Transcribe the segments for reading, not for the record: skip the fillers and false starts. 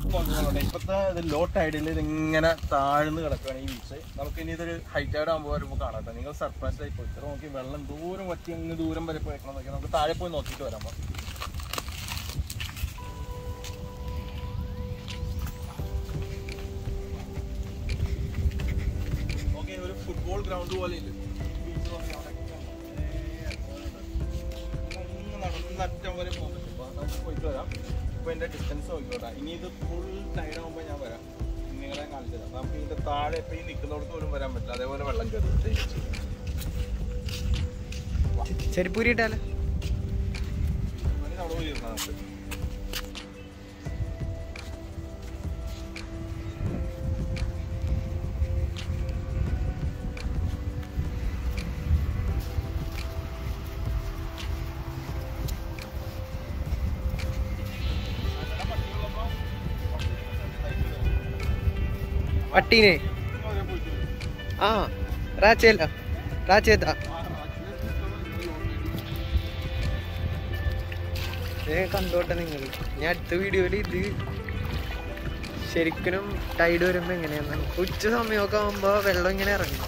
ഇപ്പോഴത്തെ ഇത് ലോ ടൈഡിൽ ഇതിങ്ങനെ താഴ്ന്ന് കിടക്കുകയാണ് ഈ ബീച്ച്. നമുക്ക് ഇനി ഇതൊരു ഹൈ ടൈഡ് ആകുമ്പോൾ വരുമ്പോൾ കാണാം. നിങ്ങൾ സർപ്രൈസ് ആയി പോയി ഇത്ര നോക്കി വെള്ളം ദൂരം വറ്റി അങ്ങ് ദൂരം വരെ പോയിക്കണം നോക്കി നമുക്ക് താഴെ പോയി നോക്കിയിട്ട് വരാം. ഓക്കെ, ഒരു ഫുട്ബോൾ ഗ്രൗണ്ട് പോലെ ഇല്ല ബീച്ച് നോക്കി നടന്ന് അറ്റം വരെ പോകാൻ പറ്റും. അപ്പോൾ നമുക്ക് പോയിട്ട് വരാം. ഇപ്പോൾ എൻ്റെ ഡിസ്റ്റൻസ് നോക്കിക്കോട്ടെ. ഇനി ഇത് ഫുൾ ടൈഡ് ആകുമ്പോൾ ഞാൻ വരാം, നിങ്ങളെ കാണിച്ചു തരാം. നമുക്ക് ഇതിൻ്റെ താഴെ ഇപ്പോൾ ഈ നിൽക്കുന്നവർക്ക് പോലും വരാൻ പറ്റില്ല, അതേപോലെ വെള്ളം കയറി ചെരുപ്പൂരിട്ടാലോ അവിടെ പോയി ഇരുന്നാൽ നമുക്ക്. പട്ടീനെ ആ റാച്ചല്ല റാച്ചേത്താ കണ്ടോട്ടെ നിങ്ങൾ. ഞാൻ അടുത്ത വീഡിയോയിൽ ഇത് ശരിക്കും ടൈഡ് വരുമ്പോൾ എങ്ങനെയാണ് ഉച്ച സമയമൊക്കെ ആകുമ്പോൾ വെള്ളം ഇങ്ങനെ ഇറങ്ങും.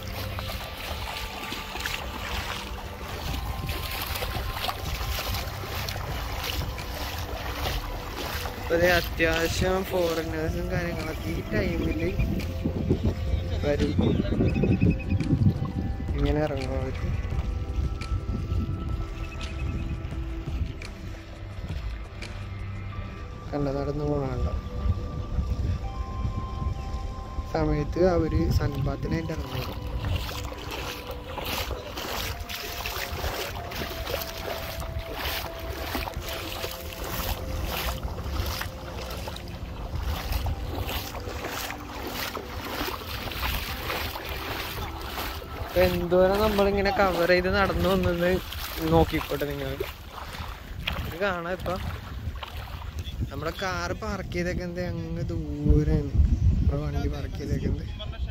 അപ്പോൾ അത്യാവശ്യം ഫോറിനേഴ്സും കാര്യങ്ങളൊക്കെ ഈ ടൈമിൽ വരും, ഇങ്ങനെ ഇറങ്ങും അവർക്ക്. നടന്നു പോകണുണ്ടോ സമയത്ത് അവര് സൺബാത്തിനായിട്ട് ഇറങ്ങും. എന്തോരം നമ്മളിങ്ങനെ കവർ ചെയ്ത് നടന്നു വന്നത് നോക്കിക്കോട്ടെ നിങ്ങൾ. ഇത് കാണാം. ഇപ്പൊ നമ്മുടെ കാറ് പാർക്ക് ചെയ്തേക്കുന്നത് അങ്ങ് ദൂരാണ്. നമ്മുടെ വണ്ടി പാർക്ക് ചെയ്തേക്കുന്നത്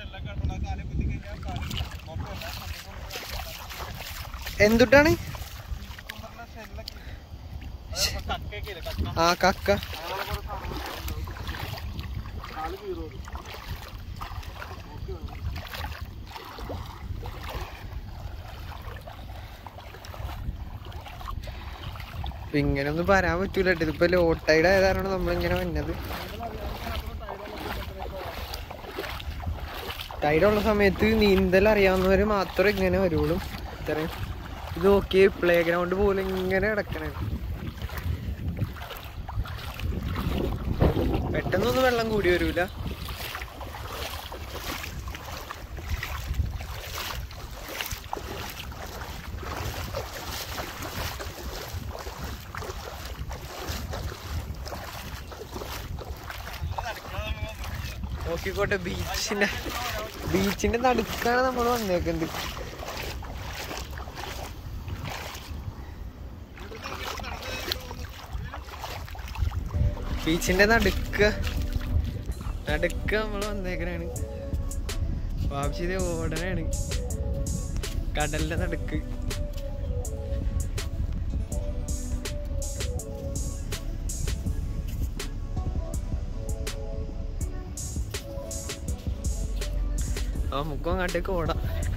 എന്തുട്ടാണ്? ആ കക്ക. ഇങ്ങനെയൊന്നും പറയാൻ പറ്റൂല. ഇതിപ്പോ ലോ ടൈഡ് ആയതാണ് നമ്മളിങ്ങനെ വന്നത്. ടൈഡുള്ള സമയത്ത് നീന്തൽ അറിയാവുന്നവര് മാത്രമേ ഇങ്ങനെ വരുള്ളൂ. ഇത്രയും ഇത് നോക്കി പ്ലേ ഗ്രൗണ്ട് പോലെ ഇങ്ങനെ കിടക്കണേ. പെട്ടെന്നൊന്നും വെള്ളം കൂടി വരൂല. നോക്കിക്കോട്ടെ, ബീച്ചിന്റെ നടുക്കാണ് നമ്മൾ വന്നേക്കുന്നത്. ബീച്ചിന്റെ നടുക്ക് നമ്മൾ വന്നേക്കണാണ്. വാപ്സിതെ ഓടനാണ് കടലിന്റെ നടുക്ക്. നമുക്കും അങ്ങോട്ടേക്ക് ഓടാം.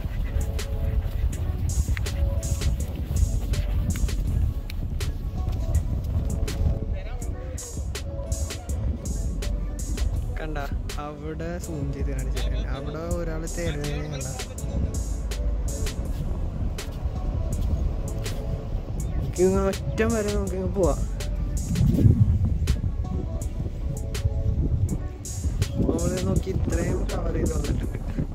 കണ്ട അവിടെ സൂം ചെയ്ത് കാണിച്ചിട്ടുണ്ട്. അവിടെ ഒരാൾ തരുന്നതിനെ കണ്ട. നമുക്ക് ഒറ്റ വരെ നമുക്ക് പോവാം. നമ്മള് നോക്കി ഇത്രയും കവർ ചെയ്ത് വന്നിട്ടുണ്ട്.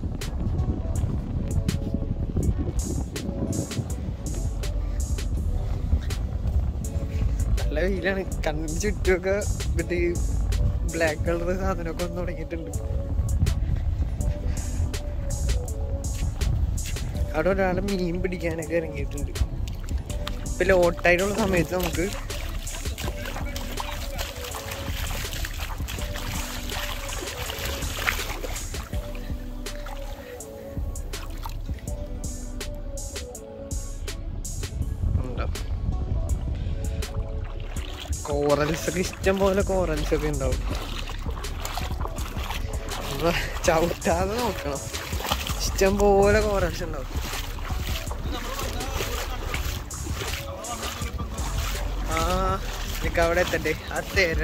നല്ല വെയിലാണ്. കണ്ണിന് ചുറ്റുമൊക്കെ മറ്റേ ബ്ലാക്ക് കളർ സാധനമൊക്കെ വന്ന് തുടങ്ങിയിട്ടുണ്ട്. അവിടെ ഒരാൾ മീൻ പിടിക്കാനൊക്കെ ഇറങ്ങിയിട്ടുണ്ട്. ഇപ്പൊ ലോട്ടായിട്ടുള്ള സമയത്ത് നമുക്ക് കോറൽസ് ഒക്കെ ഇഷ്ടം പോലെ കോറൽസ് ഒക്കെ ഉണ്ടാവും. നമ്മള് ചവിട്ടാതെ നോക്കണം. ഇഷ്ടം പോലെ കോറൽസ് ഉണ്ടാവും. ആ എനിക്ക് അവിടെ എത്തണ്ടേ. ആ തെര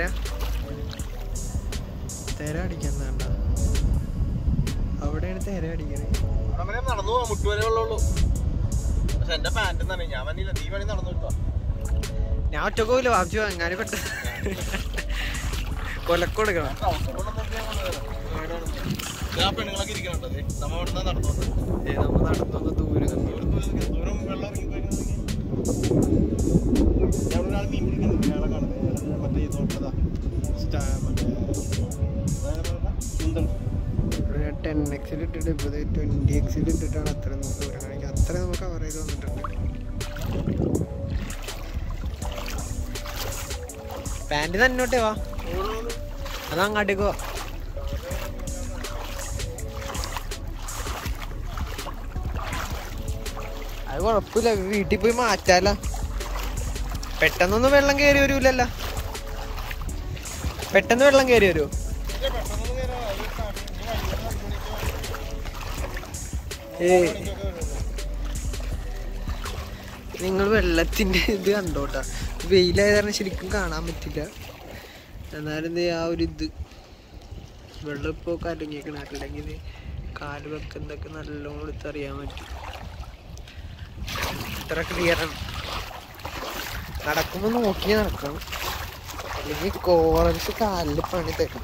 അടിക്കാൻ വേണ്ട, അവിടെയാണ് തെര അടിക്കണേ. നടന്നു പോവാ, മുട്ടുവരെ ഉള്ളൂ. പക്ഷെ എന്റെ പാന്റ് തന്നെ ഞാൻ വന്നില്ല, നീ വേണി നടന്നു കിട്ടോ. ഞാൻ ഒറ്റക്ക് പോയില്ല, വാപ്പിച്ചു എങ്ങാനും പെട്ടെന്ന് കൊലക്കൊടുക്കണം. പെണ്ണുങ്ങളൊക്കെ ഇരിക്കണേ നമ്മ ഇവിടെ നടന്നു ദൂരം വെള്ളം ഒരാൾ മീൻ പിടിക്കുന്നുണ്ട്, അയാളെ കാണുന്നത് മറ്റേ ഈ തോട്ടതാ 10x ഇട്ടിട്ട് ഇപ്പോൾ 20x ഇട്ടിട്ടാണ് അത്ര ദൂരം കാണിക്കുക. അത്ര നമുക്ക് കവർ ചെയ്ത് വന്നിട്ടുണ്ട്. പാൻറ് തന്നോട്ടേ വാ, അത് അങ്ങോട്ടേക്ക് വാ. അത് കുഴപ്പമില്ല, വീട്ടിൽ പോയി മാറ്റാല. പെട്ടെന്നൊന്നും വെള്ളം കയറി വരൂലല്ലോ. പെട്ടെന്ന് വെള്ളം കയറി വരുമോ? നിങ്ങൾ വെള്ളത്തിന്റെ ഇത് കണ്ടോട്ടാ. വെയിലായ കാരണം ശരിക്കും കാണാൻ പറ്റില്ല. എന്നാലും ആ ഒരു ഇത് വെള്ളം ഇപ്പോൾ കലങ്ങിയേക്കണ, അല്ലെങ്കിൽ കാല് വെക്കുന്നതൊക്കെ നല്ലോണം എടുത്തറിയാൻ പറ്റും. ഇത്ര ക്ലിയറാണ്. നടക്കുമ്പോൾ നോക്കി നടക്കണം, അല്ലെങ്കിൽ കോറൽസ് കാലിൽ പണി തരും.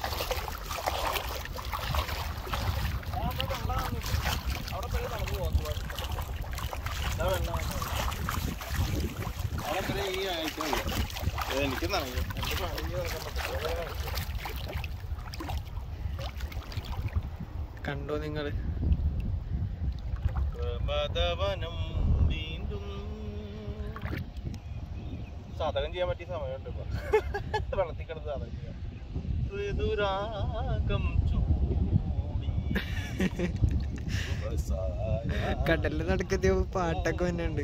കണ്ടോ നിങ്ങള്? സാധകം ചെയ്യാൻ പറ്റിയ സമയമുണ്ട് ഇപ്പൊ. വെള്ളത്തിൽ കിടന്ന് സാധകം ചെയ്യാം. കടലിൽ നടക്കത്തിയ പാട്ടൊക്കെ തന്നെയുണ്ട്.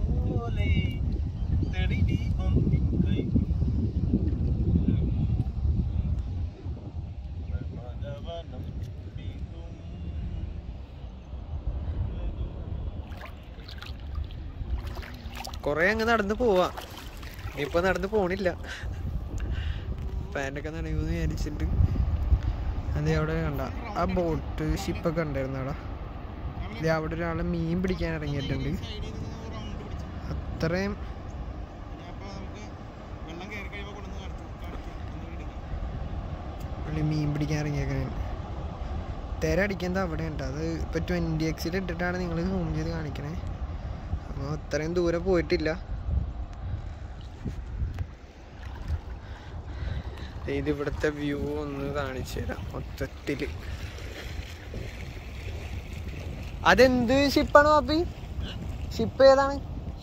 കൊറേ അങ്ങ് നടന്ന് പോവാ. ഇനിയിപ്പോ നടന്ന് പോണില്ല, പാൻറ്റൊക്കെ നനയൂന്ന് വിചാരിച്ചിട്ട്. അത് അവിടെ കണ്ട ആ ബോട്ട് ഷിപ്പൊക്കെ ഉണ്ടായിരുന്നു അവിടെ. ഇത് അവിടെ ഒരാളെ മീൻ പിടിക്കാൻ ഇറങ്ങിയിട്ടുണ്ട്. അത്രയും മീൻ പിടിക്കാൻ ഇറങ്ങിയേക്കണേ. തെര അടിക്കുന്നത് അവിടെ ഉണ്ട്. അത് ഇപ്പൊ 20x ഇട്ടിട്ടാണ് നിങ്ങൾ സൂം ചെയ്ത് കാണിക്കണേ. അപ്പോൾ അത്രയും ദൂരെ പോയിട്ടില്ല. ഇത് ഇവിടുത്തെ വ്യൂ ഒന്ന് കാണിച്ചു തരാം മൊത്തത്തില്. അതെന്ത് ഷിപ്പാണ് പാപ്പി? ഷിപ്പ് ഏതാണ്?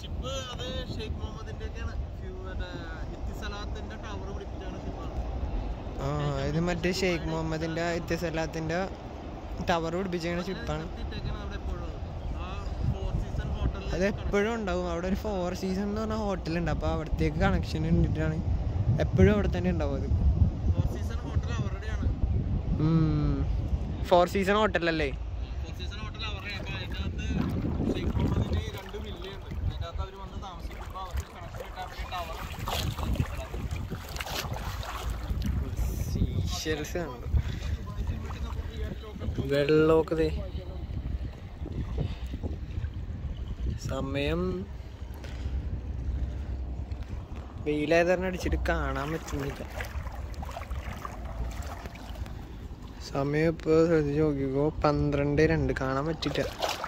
ആ ഇത് മറ്റേ ഷെയ്ഖ് മുഹമ്മദിന്റെ ഇത്തിസലാത്തിന്റെ ടവർ പിടിപ്പിച്ച ഷിപ്പാണ്. അത് എപ്പോഴും ഉണ്ടാവും അവിടെ. ഒരു 4 സീസൺ എന്ന് പറഞ്ഞ ഹോട്ടലുണ്ട്. അപ്പോൾ അവിടത്തേക്ക് കണക്ഷൻ ഉണ്ടിട്ടാണ് എപ്പോഴും അവിടെ തന്നെ ഉണ്ടാവും. അത് 4 സീസൺ ഹോട്ടലല്ലേ? വെള്ളമൊക്കെ സമയം വെയിലായ തന്നെ അടിച്ചിട്ട് കാണാൻ പറ്റുന്നില്ല. സമയം ഇപ്പോൾ ശ്രദ്ധിച്ച് നോക്കിക്കോ, 12:02. കാണാൻ പറ്റില്ല.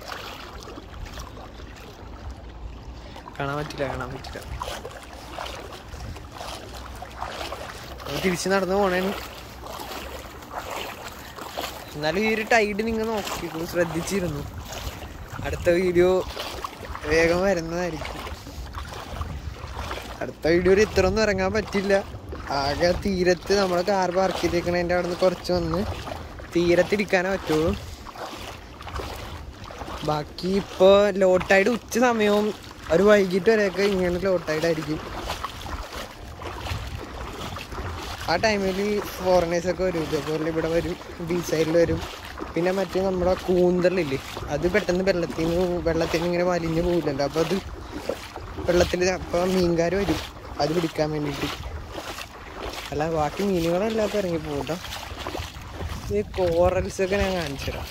തിരിച്ച് നടന്നു പോണേന്. എന്നാലും ഈ ഒരു ടൈഡ് നിങ്ങൾ നോക്കിക്കോ, ശ്രദ്ധിച്ചിരുന്നു. അടുത്ത വീഡിയോ വേഗം വരുന്നതായിരിക്കും. അടുത്ത വീഡിയോയിൽ ഇത്രയൊന്നും ഇറങ്ങാൻ പറ്റില്ല. ആകെ തീരത്ത് നമ്മൾ കാർ പാർക്ക് ചെയ്തേക്കണതിൻ്റെ അവിടെ നിന്ന് കുറച്ച് വന്ന് തീരത്തിരിക്കാനേ പറ്റുള്ളൂ. ബാക്കി ഇപ്പോൾ ലോ ടൈഡ് ഉച്ച സമയവും ഒരു വൈകിട്ട് വരെയൊക്കെ ഇങ്ങനെ ലോ ടൈഡ് ആയിരിക്കും. ആ ടൈമിൽ ഫോറിനേഴ്സൊക്കെ വരും, ഇതേപോലെ ഇവിടെ വരും, ബീച്ച് സൈഡിൽ വരും. പിന്നെ മറ്റേ നമ്മുടെ കൂന്തലില്ലേ, അത് പെട്ടെന്ന് വെള്ളത്തിൽ ഇങ്ങനെ വലിഞ്ഞു പോകില്ലല്ലോ, അപ്പോൾ അത് വെള്ളത്തിൽ അപ്പോൾ മീൻകാർ വരും അത് പിടിക്കാൻ വേണ്ടിയിട്ട്. അല്ല ബാക്കി മീനുകളെല്ലാം ഇറങ്ങി പോകട്ടോ. ഈ കോറൽസൊക്കെ ഞാൻ കാണിച്ചു തരാം.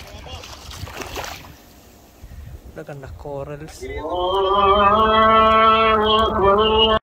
ഇവിടെ കണ്ട കോറൽസ്